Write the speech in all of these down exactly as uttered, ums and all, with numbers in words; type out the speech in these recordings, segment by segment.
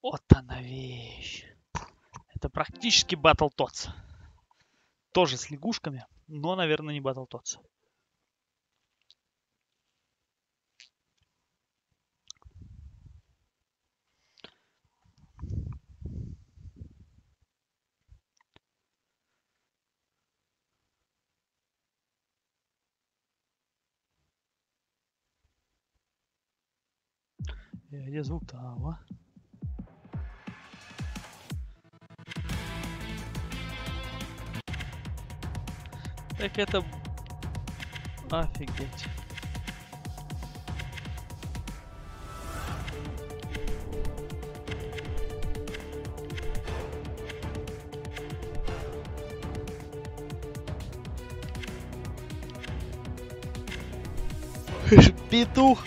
Вот она вещь. Это практически Battletoads. Тоже с лягушками, но, наверное, не Battletoads. Где звук там, а? Так это... Офигеть. Петух.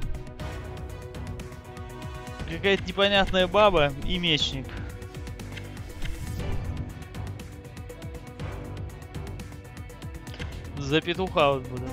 Какая-то непонятная баба и мечник. За петуха вот буду.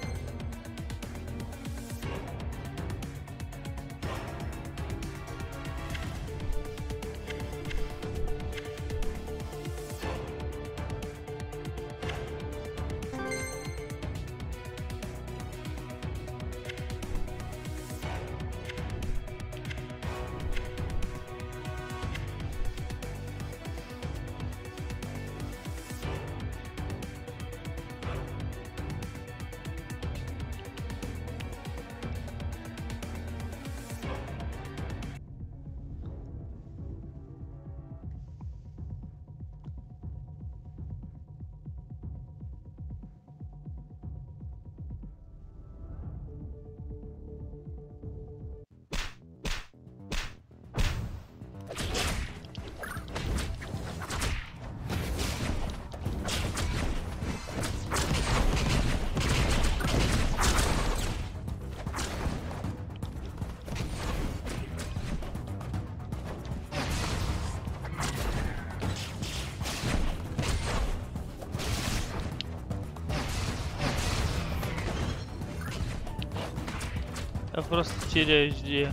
Я просто теряюсь где.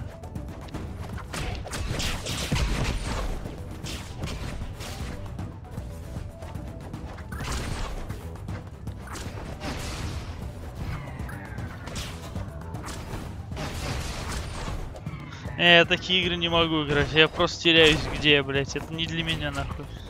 Э, я такие игры не могу играть. Я просто теряюсь где, блять. Это не для меня, нахуй.